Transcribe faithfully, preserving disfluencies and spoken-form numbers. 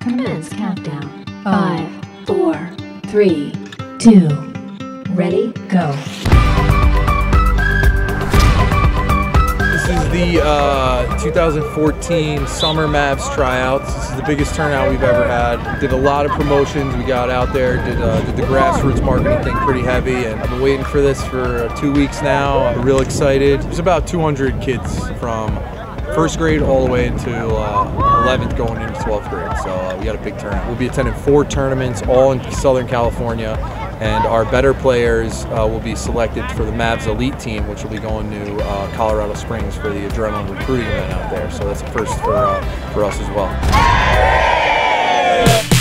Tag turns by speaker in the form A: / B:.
A: Commence countdown. Five, four, three, two, ready, go.
B: This is the uh, two thousand fourteen Summer Mavs tryouts. This is the biggest turnout we've ever had. Did a lot of promotions. We got out there, did, uh, did the grassroots marketing thing pretty heavy, and I've been waiting for this for two weeks now. I'm real excited. There's about two hundred kids from first grade all the way into uh, eleventh going into twelfth grade. So uh, we got a big turnout. We'll be attending four tournaments, all in Southern California. And our better players uh, will be selected for the Mavs Elite team, which will be going to uh, Colorado Springs for the Adrenaline recruiting event out there. So that's a first for, uh, for us as well.